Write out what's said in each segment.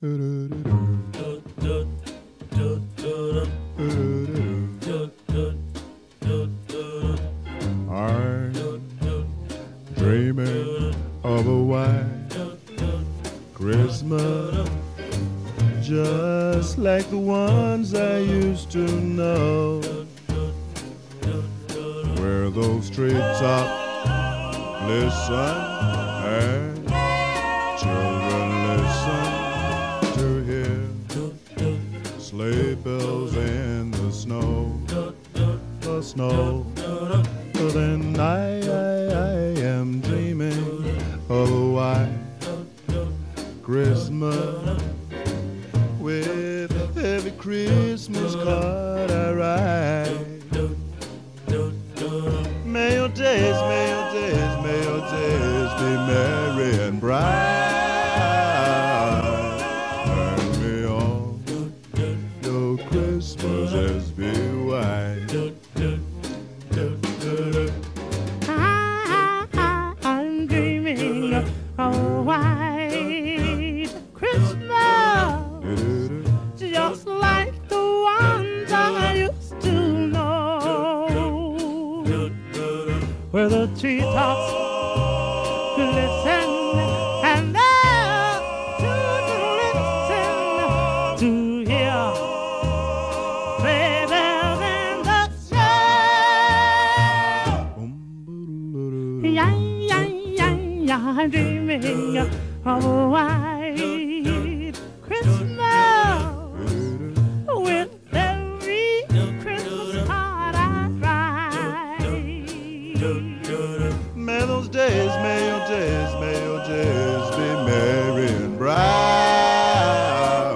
I'm dreaming of a white Christmas, just like the ones I used to know, where those treetops glisten and children listen to hear sleigh bells in the snow, the snow. Then I am dreaming of a white Christmas, with every Christmas card I write. May your days, may your days, may your days be merry and bright, and may all your Christmases be white. I'm dreaming of a white Christmas, just like the ones I used to know, where the treetops glisten and the children listen to hear sleigh bells in the snow. Yeah, yeah, yeah, yeah, I'm dreaming of a white Christmas, with every Christmas card I write. May those days, may your days, may your days be merry and bright,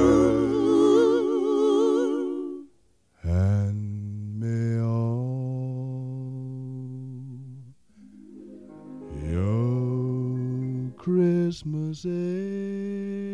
and may all your Christmases